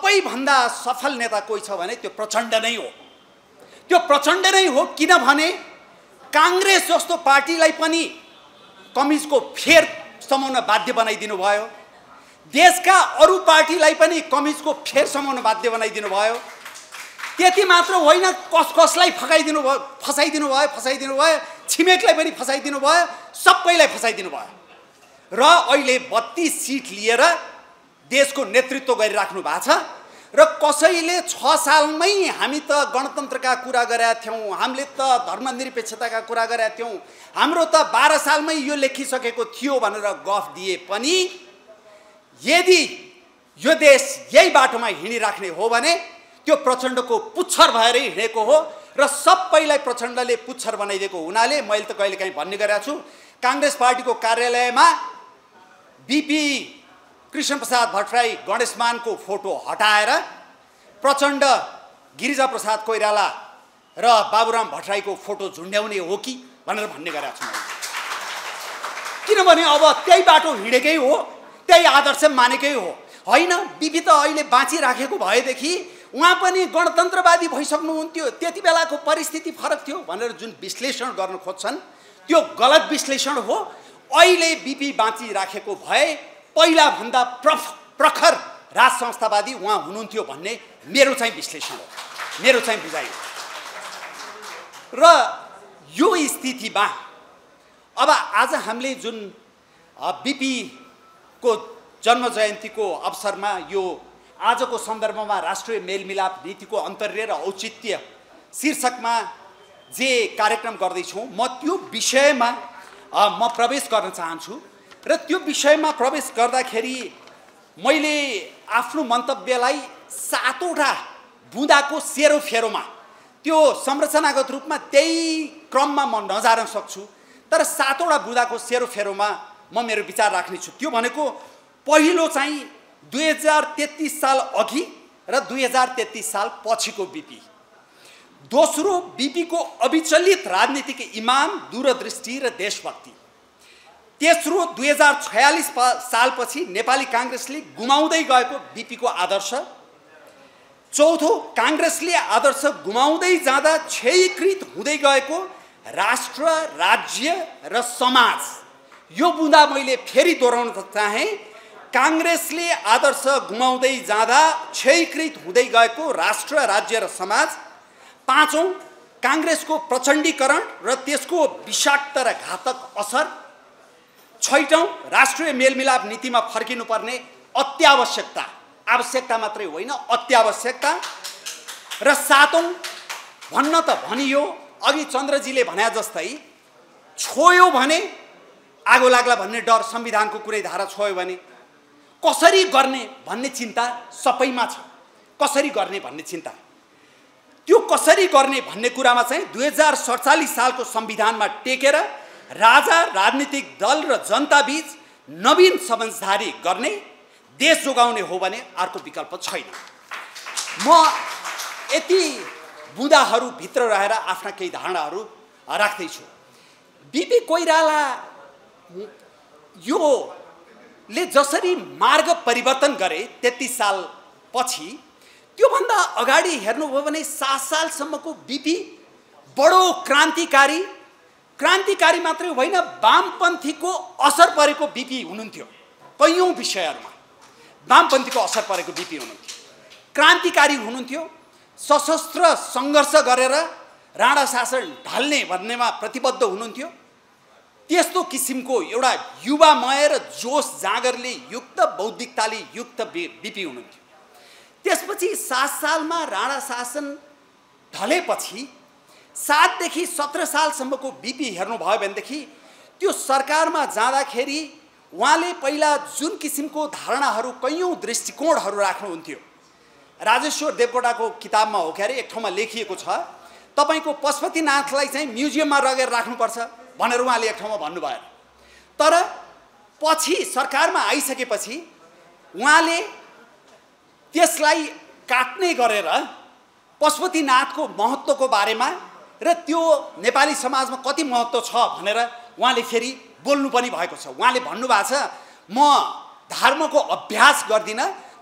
सबैभन्दा सफल नेता कोही छ भने त्यो प्रचण्ड नै हो। त्यो प्रचण्ड नै हो, किनभने कांग्रेस जस्तो पार्टीलाई पनि कमिजको फेर समाउन बाध्य बनाइदिनु भयो। देशका अरू पार्टीलाई पनि कमिजको फेर समाउन बाध्य बनाइदिनु भयो। त्यति मात्र होइन, कसलाई फसाइदिनु भयो, छिमेकलाई पनि फसाइदिनु भयो, सबैलाई फसाइदिनु भयो र अहिले 32 सीट लिएर देशको नेतृत्व गरिराख्नु भएको छ। र कसैले 6 सालमै हामी त गणतन्त्रका कुरा गरेका थियौँ, हामीले त धर्मनिरपेक्षताका कुरा गरेका थियौँ, हाम्रो त 12 सालमै यो लेखिसकेको थियो भनेर गफ दिए पनि यदि यो देश यही बाटोमा हिँडिराख्ने हो भने त्यो प्रचण्डको पुच्छर भएरै हिँडेको हो र सबैलाई प्रचण्डले पुच्छर बनाइदिएको हुनाले मैले त कहिलेकाहीँ भन्ने गरेको छु, कांग्रेस पार्टीको कार्यालयमा बीपी कृष्णप्रसाद भट्टराई गणेशमानको फोटो हटाएर प्रचण्ड गिरिजाप्रसाद कोइराला र बाबुराम भट्टराईको फोटो झुन्ड्याउने हो कि भनेर भन्ने गरेको छु मैले। किनभने अब त्यही बाटो हिँडेकै हो, त्यही आदर्श मानेकै हो। होइन, बीपी त अहिले बाँचिराखेको भएदेखि उहाँ पनि गणतन्त्रवादी भइसक्नुहुन्थ्यो, त्यति बेलाको परिस्थिति फरक थियो भनेर जुन विश्लेषण गर्न खोज्छन् त्यो गलत विश्लेषण हो। अहिले बीपी बाँचिराखेको भए पहिलाभन्दा प्रखर राज संस्थावादी उहाँ हुनुहुन्थ्यो भन्ने मेरो चाहिँ विश्लेषण हो, मेरो चाहिँ बुझाइ हो। र यो स्थितिमा अब आज हामीले जुन बीपी को जन्म जयन्तीको अवसरमा यो आजको सन्दर्भमा राष्ट्रिय मेलमिलाप नीतिको अन्तर्य र औचित्य शीर्षकमा जे कार्यक्रम गर्दैछौँ, म त्यो विषयमा म प्रवेश गर्न चाहन्छु। र त्यो विषयमा प्रवेश गर्दाखेरि मैले आफ्नो मन्तव्यलाई 7वटा बुँदाको सेरोफेरोमा त्यो संरचनागत रूपमा त्यही क्रममा म नजान सक्छु, तर 7वटा बुँदाको सेरोफेरोमा म मेरो विचार राख्नेछु। त्यो भनेको पहिलो चाहिँ 2033 साल अघि र 2033 साल पछिको बीपी, दोस्रो बीपी को अविचलित राजनीतिक इमान, दूरदृष्टि र देशभक्ति, तेस्रो 2046 सालपछि नेपाली कांग्रेसले गुमाउँदै गएको बीपी को आदर्श, चौथो कांग्रेसले आदर्श गुमाउँदै जाँदा क्षयीकृत हुँदै गएको राष्ट्र, राज्य र समाज। यो बुँदा मैले फेरि दोहोऱ्याउन चाहे, कांग्रेसले आदर्श गुमाउँदै जाँदा क्षयीकृत हुँदै गएको राष्ट्र, राज्य र समाज। पाँचौं कांग्रेसको प्रचण्डीकरण र त्यसको विषाक्त र घातक असर। छैटौं राष्ट्रिय मेलमिलाप नीतिमा फर्किनुपर्ने अत्यावश्यकता, आवश्यकता मात्रै होइन अत्यावश्यकता। र सातौं भन्न त भनियो, अघि चन्द्रजीले भने जस्तै छोयो भने आगो लाग्ला भन्ने डर, संविधानको कुनै धारा छोयो भने कसरी गर्ने भन्ने चिन्ता सबैमा छ। कसरी गर्ने भन्ने चिन्ता, त्यो कसरी गर्ने भन्ने कुरामा चाहिँ 2047 सालको संविधानमा टेकेर राजा, राजनीतिक दल र जनता बीच नवीन समझदारी गर्ने, देश जोगाउने हो भने अर्को विकल्प छैन। म यति बुँदाहरू भित्र रहेर आफ्ना केही धारणाहरू राख्दैछु। बीपी कोइराला यो ले जसरी मार्ग परिवर्तन गरे 33 साल पछि, त्योभन्दा अगाडि हेर्नुभयो भने 7 सालसम्मको बीपी बडो क्रान्तिकारी मात्रै होइन, वामपन्थीको असर परेको बीपी हुनुहुन्थ्यो। कैयौं विषयहरूमा वामपन्थीको असर परेको बीपी हुनुहुन्थ्यो, क्रान्तिकारी हुनुहुन्थ्यो, सशस्त्र सङ्घर्ष गरेर राणा शासन ढाल्ने भन्नेमा प्रतिबद्ध हुनुहुन्थ्यो। त्यस्तो किसिमको एउटा युवामय र जोश जागरले युक्त, बौद्धिकताले युक्त बीपी हुनुहुन्थ्यो। त्यसपछि 7 सालमा राणा शासन ढलेपछि 7 देखि 17 सालसम्मको बीपी हेर्नुभयो भनेदेखि त्यो सरकारमा जाँदाखेरि उहाँले पहिला जुन किसिमको धारणाहरू, कैयौं दृष्टिकोणहरू राख्नुहुन्थ्यो, राजेश्वर देवकोटाको किताबमा हो क्यारे एक ठाउँमा लेखिएको छ, तपाईको पशुपतिनाथलाई चाहिँ म्युजियममा लगेर राख्नुपर्छ भनेर उहाँले एक ठाउँमा भन्नुभयो। तर पछि सरकारमा आइसकेपछि उहाँले त्यसलाई काट्ने गरेर पशुपतिनाथको महत्त्वको बारेमा र त्यो नेपाली समाजमा कति महत्त्व छ भनेर उहाँले फेरि बोल्नु पनि भएको छ। उहाँले भन्नुभएको छ, म धर्मको अभ्यास गर्दिन,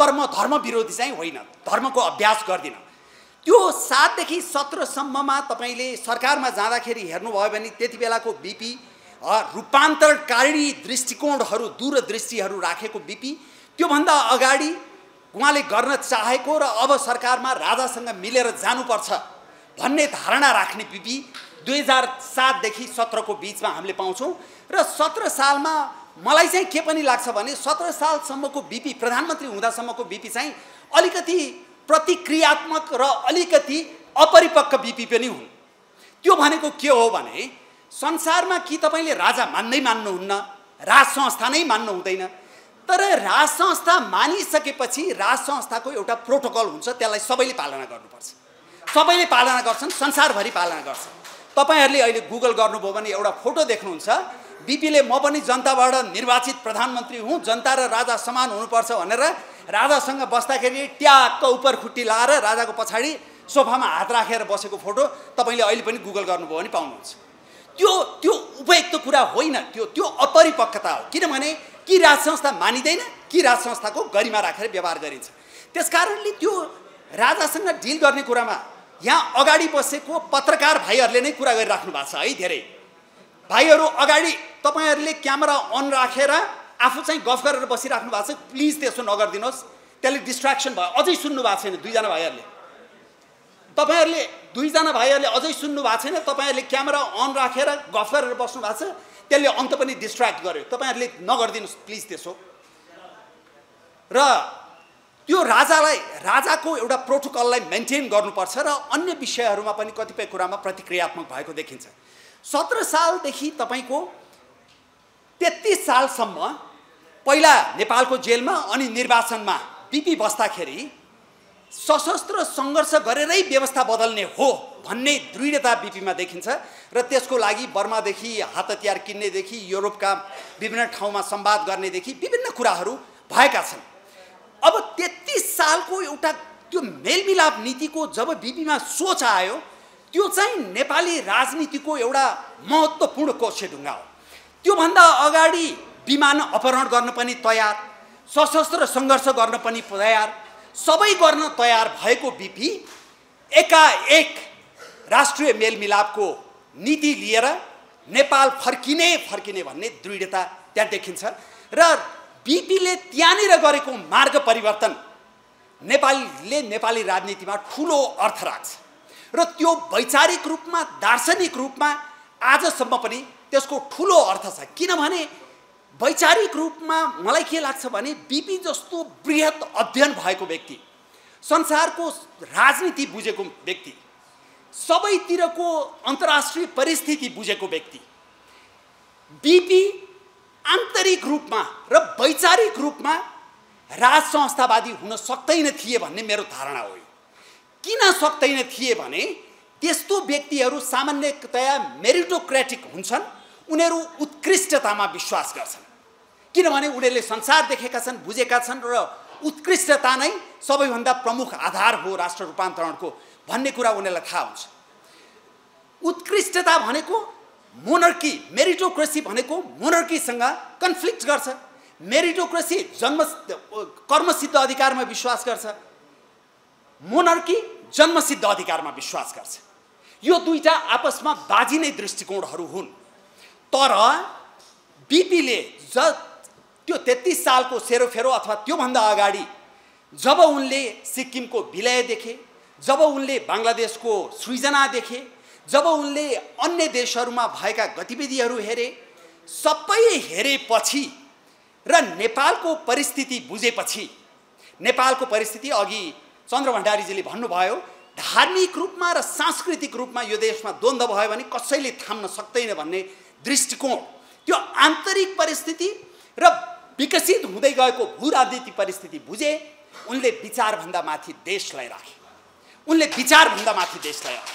तर म धर्म विरोधी चाहिँ होइन, धर्मको अभ्यास गर्दिनँ। त्यो 7 देखि 17 सम्ममा तपाईले सरकारमा जाँदाखेरि हेर्नुभयो भने त्यति बेलाको बीपी रूपान्तरणकारी दृष्टिकोणहरू, दूरदृष्टिहरू राखेको बीपी, त्योभन्दा अगाडि उहाँले गर्न चाहेको र अब सरकारमा राजासँग मिलेर जानुपर्छ भन्ने धारणा राख्ने बीपी 2007 देखि 17 को बीचमा हामीले पाउँछौँ। र 17 सालमा मलाई चाहिँ के पनि लाग्छ भने 17 सालसम्मको बीपी, प्रधानमन्त्री हुँदासम्मको बीपी चाहिँ अलिकति प्रतिक्रियात्मक र अलिकति अपरिपक्व बीपी पनि हुन्। त्यो भनेको के हो भने संसारमा कि तपाईले राजा मान्नुहुन्न, राज संस्था नै मान्नु हुँदैन, तर राज संस्था मानिसकेपछि राज संस्थाको एउटा प्रोटोकल हुन्छ, त्यसलाई सबैले पालना गर्नुपर्छ। सबैले पालना गर्छन्, संसारभरि पालना गर्छन्। तपाईहरुले अहिले गुगल गर्नुभयो भने एउटा फोटो देख्नुहुन्छ, बीपीले म पनि जनताबाट निर्वाचित प्रधानमन्त्री हुँ, जनता र राजा समान हुनुपर्छ भनेर राजासँग बस्दाखेरि ट्याक्क उपर खुट्टी लाएर राजाको पछाडि सोफामा हात राखेर बसेको फोटो तपाईले अहिले पनि गुगल गर्नुभयो भने पाउनुहुन्छ। त्यो उपयुक्त कुरा होइन, त्यो अपरिपक्वता हो। किनभने कि राज संस्था मानिदैन, कि राज संस्थाको गरिमा राखेर व्यवहार गरिन्छ। त्यसकारणले त्यो राजासँग डिल गर्ने कुरामा यहाँ अगाडि बसेको पत्रकार भाइहरूले नै कुरा गरिराख्नु भएको छ है। धेरै भाइहरू अगाडि तपाईहरुले क्यामेरा अन राखेर आफू चाहिँ गफ गरेर बसिराख्नु भएको छ, प्लिज त्यसो नगर्दिनुहोस्, त्यसले डिस्ट्र्याक्सन भयो। अझै सुन्नु भएको छैन दुईजना भाइहरूले, तपाईहरुले दुईजना भाइहरूले अझै सुन्नु भएको छैन। तपाईहरुले क्यामेरा अन राखेर गफ गरेर बस्नु भएको छ, त्यसले अन्त पनि डिस्ट्र्याक्ट गर्यो। तपाईहरुले नगर्दिनुहोस् प्लिज त्यसो। र त्यो राजाको एउटा प्रोटोकललाई मेन्टेन गर्नुपर्छ र अन्य विषयहरूमा पनि कतिपय कुरामा प्रतिक्रियात्मक भएको देखिन्छ। 17 सालदेखि तपाईको 33 सालसम्म पहिला नेपालको जेलमा अनि निर्वाचनमा बीपी बस्दाखेरि सशस्त्र सङ्घर्ष गरेरै व्यवस्था बदल्ने हो भन्ने दृढता बीपीमा देखिन्छ र त्यसको लागि बर्मादेखि हात हतियार किन्नेदेखि युरोपका विभिन्न ठाउँमा संवाद गर्नेदेखि विभिन्न कुराहरू भएका छन्। अब 33 सालको एउटा त्यो मेलमिलाप नीतिको जब बीपीमा सोच आयो, त्यो चाहिँ नेपाली राजनीतिको एउटा महत्त्वपूर्ण कोषढुङ्गा हो। त्योभन्दा अगाडि विमान अपहरण गर्न पनि तयार, सशस्त्र सङ्घर्ष गर्न पनि तयार, सबै गर्न तयार भएको बीपी एकाएक राष्ट्रिय मेलमिलापको नीति लिएर नेपाल फर्किने भन्ने दृढता त्यहाँ देखिन्छ। र बीपीले त्यहाँनिर गरेको मार्ग परिवर्तन नेपाली राजनीतिमा ठुलो अर्थ राख्छ र त्यो वैचारिक रूपमा, दार्शनिक रूपमा आजसम्म पनि त्यसको ठुलो अर्थ छ। किनभने वैचारिक रूपमा मलाई के लाग्छ भने बीपी जस्तो बृहत अध्ययन भएको व्यक्ति, संसारको राजनीति बुझेको व्यक्ति, सबैतिरको अन्तर्राष्ट्रिय परिस्थिति बुझेको व्यक्ति, बीपी आन्तरिक रूपमा र वैचारिक रूपमा राज संस्थावादी हुन सक्दैन थिए भन्ने मेरो धारणा हो। किन सक्दैन थिए भने त्यस्तो व्यक्तिहरू सामान्यतया मेरिटोक्रेटिक हुन्छन्, उनीहरू उत्कृष्टतामा विश्वास गर्छन्। किनभने उनीहरूले संसार देखेका छन्, बुझेका छन् र उत्कृष्टता नै सबैभन्दा प्रमुख आधार हो राष्ट्र रूपान्तरणको भन्ने कुरा उनीहरूलाई थाहा हुन्छ। उत्कृष्टता भनेको मोनर्की, मेरिटोक्रेसी भनेको मोनर्कीसँग कन्फ्लिक्ट गर्छ। मेरिटोक्रेसी कर्मसिद्ध अधिकारमा विश्वास गर्छ, मोनर्की जन्मसिद्ध अधिकारमा विश्वास गर्छ। यो दुईटा आपसमा बाजिने दृष्टिकोणहरू हुन्। तर बीपीले त्यो 33 सालको सेरोफेरो अथवा त्योभन्दा अगाडि जब उनले सिक्किमको विलय देखे, जब उनले बङ्गलादेशको सृजना देखे, जब उनले अन्य देशहरूमा भएका गतिविधिहरू हेरे, सबै हेरेपछि र नेपालको परिस्थिति बुझेपछि, नेपालको परिस्थिति अघि चन्द्र भण्डारीजीले भन्नुभयो, धार्मिक रूपमा र सांस्कृतिक रूपमा यो देशमा द्वन्द्व भयो भने कसैले थाम्न सक्दैन भन्ने दृष्टिकोण, त्यो आन्तरिक परिस्थिति र विकसित हुँदै गएको भूराजनीतिक परिस्थिति बुझे, उनले विचारभन्दा माथि देशलाई राखे। उनले विचारभन्दा माथि देशलाई राखे।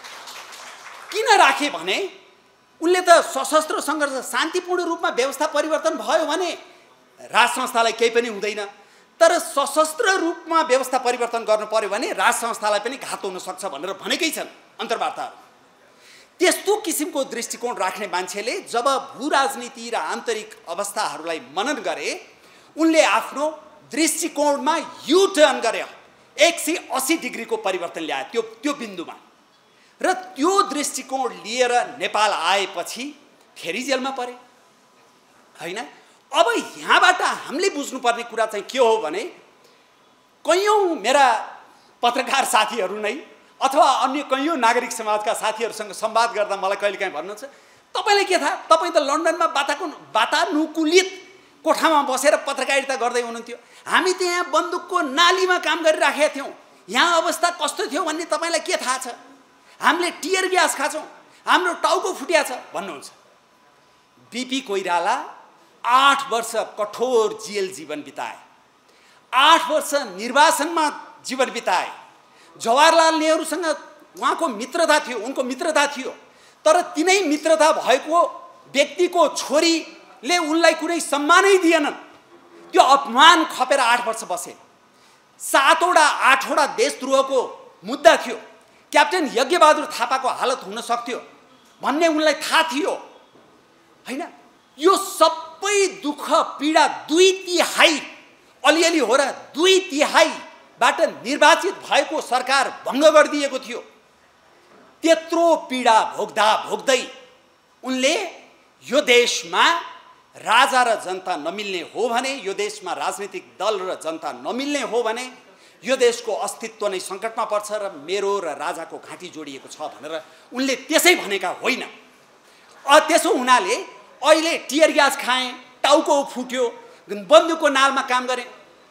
किन राखे भने उनले त सशस्त्र सङ्घर्ष शान्तिपूर्ण रूपमा व्यवस्था परिवर्तन भयो भने राज संस्थालाई केही पनि हुँदैन, तर सशस्त्र रूपमा व्यवस्था परिवर्तन गर्नु पर्यो भने राज संस्थालाई पनि घात हुन सक्छ भनेर भनेकै छन् अन्तर्वार्ताहरू। त्यस्तो किसिमको दृष्टिकोण राख्ने मान्छेले जब भूराजनीति र आन्तरिक अवस्थाहरूलाई मनन गरे, उनले आफ्नो दृष्टिकोणमा यु टर्न गरे 180 डिग्रीको परिवर्तन ल्यायो त्यो बिन्दुमा। र त्यो दृष्टिकोण लिएर नेपाल आएपछि फेरि जेलमा परे हैन। अब यहाँबाट हामीले बुझ्नुपर्ने कुरा चाहिँ के हो भने कयौं मेरा पत्रकार साथीहरू नै अथवा अन्य कयौं नागरिक समाजका साथीहरूसँग संवाद गर्दा मलाई कहिलेकाहीँ भन्नुहुन्छ, तपाईलाई के थाहा, तपाई त लन्डनमा वातानुकूलित कोठामा बसेर पत्रकारिता गर्दै हुनुहुन्थ्यो, हामी त यहाँ बन्दुकको नालीमा काम गरिराखेका थियौं, यहाँ अवस्था कस्तो थियो भन्ने तपाईलाई के थाहा छ, हामीले टियर ग्यास खाछौं, हाम्रो टाउको फुट्या छ भन्नुहुन्छ। बीपी कोइराला 8 वर्ष कठोर जेल जीवन बिताए, 8 वर्ष निर्वासनमा जीवन बिताए। जवाहरलाल नेहरूसँग उहाँको मित्रता थियो, उनको मित्रता थियो, तर तिनै मित्रता भएको व्यक्तिको छोरीले उनलाई कुनै सम्मानै दिएनन्। त्यो अपमान खपेर 8 वर्ष बसे। 7वटा 8वटा देशद्रोहको मुद्दा थियो, क्याप्टेन यज्ञबहादुर थापाको हालत हुन सक्थ्यो भन्ने उनलाई थाहा थियो हैन। यो सबै दुःख पीडा 2/3 अलिअलि हो र 2/3 बाट निर्वाचित भएको सरकार भङ्ग गरिदिएको थियो। त्यत्रो पीडा भोग्दा भोग्दै उनले यो देशमा राजा र जनता नमिल्ने हो भने, यो देशमा राजनीतिक दल र जनता नमिल्ने हो भने यो देशको अस्तित्व नै संकटमा पर्छ र मेरो र राजाको घाँटी जोडिएको छ भनेर उनले त्यसै भनेका होइन। त्यसो हुनाले अहिले टियर ग्यास खाए, टाउको फुट्यो, बन्दुकको नालमा काम गरे,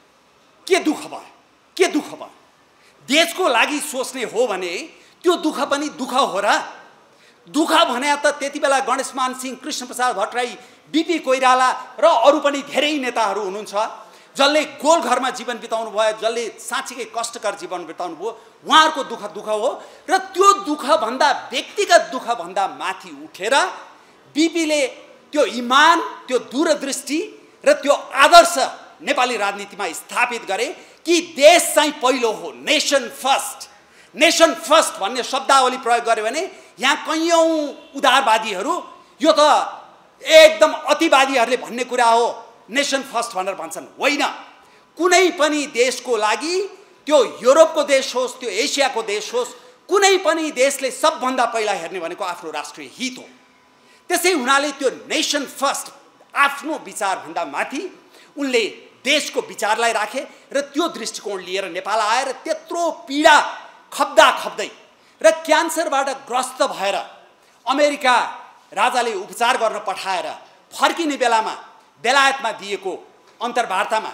के दुःख भयो, के दुःख भयो? देशको लागि सोच्ने हो भने त्यो दुःख पनि दुःख हो र। दुःख भने त त्यति बेला गणेशमान सिंह, कृष्णप्रसाद भट्टराई, बीपी कोइराला र अरू पनि धेरै नेताहरू हुनुहुन्छ जसले गोलघरमा जीवन बिताउनु भयो, जसले साँच्चीकै कष्टकर जीवन बिताउनु भयो। उहाँहरूको दुःख दुःख हो र त्यो दुःख भन्दा, व्यक्तिगत दुःख भन्दा माथि उठेर बीपीले त्यो इमान, त्यो दूरदृष्टि र त्यो आदर्श नेपाली राजनीतिमा स्थापित गरे कि देश चाहिँ पहिलो हो, नेसन फर्स्ट। नेसन फर्स्ट भन्ने शब्दावली प्रयोग गर्यो भने यहाँ कयौं उदारवादीहरू यो त एकदम अतिवादीहरूले भन्ने कुरा हो, नेसन फर्स्ट भनेर भन्छन्। होइन, कुनै पनि देशको लागि, त्यो युरोपको देश होस्, त्यो एसियाको देश होस्, कुनै पनि देशले सबभन्दा पहिला हेर्ने भनेको आफ्नो राष्ट्रिय हित हो। त्यसै हुनाले त्यो नेसन फर्स्ट आफ्नो विचारभन्दा माथि उनले देशको विचारलाई राखे र त्यो दृष्टिकोण लिएर नेपाल आएर त्यत्रो पीडा खप्दा खप्दै र क्यान्सरबाट ग्रस्त भएर अमेरिका राजाले उपचार गर्न पठाएर फर्किने बेलामा बेलायतमा दिएको अन्तर्वार्तामा,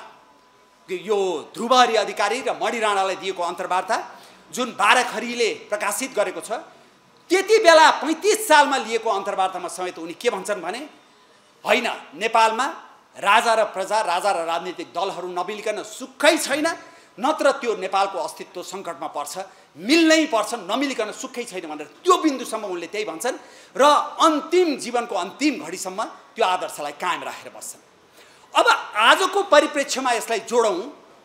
यो ध्रुवहरि अधिकारी र मणि राणालाई दिएको अन्तर्वार्ता जुन बाराखरीले प्रकाशित गरेको छ, त्यति बेला 35 सालमा लिएको अन्तर्वार्तामा समेत उनी के भन्छन् भने होइन, नेपालमा राजा र प्रजा, राजा र राजनीतिक दलहरू नमिलिकन सुखै छैन, नत्र त्यो नेपालको अस्तित्व सङ्कटमा पर्छ, मिल्नै पर्छ, नमिलिकन सुखै छैन भनेर त्यो बिन्दुसम्म उनले त्यही भन्छन् र अन्तिम जीवनको अन्तिम घडीसम्म त्यो आदर्शलाई कायम राखेर बस्छन्। अब आजको परिप्रेक्ष्यमा यसलाई जोडौँ,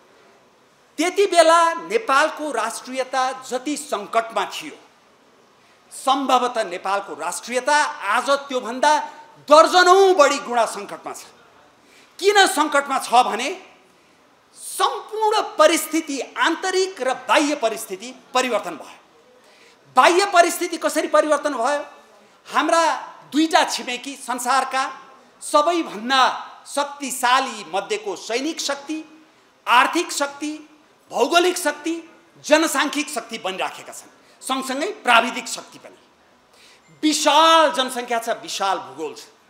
त्यति बेला नेपालको राष्ट्रियता जति सङ्कटमा थियो, सम्भवतः नेपालको राष्ट्रियता आज त्योभन्दा दर्जनौं बढी गुणा सङ्कटमा छ। किन सङ्कटमा छ भने सम्पूर्ण परिस्थिति, आन्तरिक र बाह्य परिस्थिति परिवर्तन भयो। बाह्य परिस्थिति कसरी परिवर्तन भयो? हाम्रा दुईटा छिमेकी, संसारका सबैभन्दा शक्तिशाली मध्येको सैनिक शक्ति, आर्थिक शक्ति, भौगोलिक शक्ति, जनसाङ्ख्यिक शक्ति बनिराखेका छन्, सँगसँगै प्राविधिक शक्ति पनि। विशाल जनसङ्ख्या छ, विशाल भूगोल छ।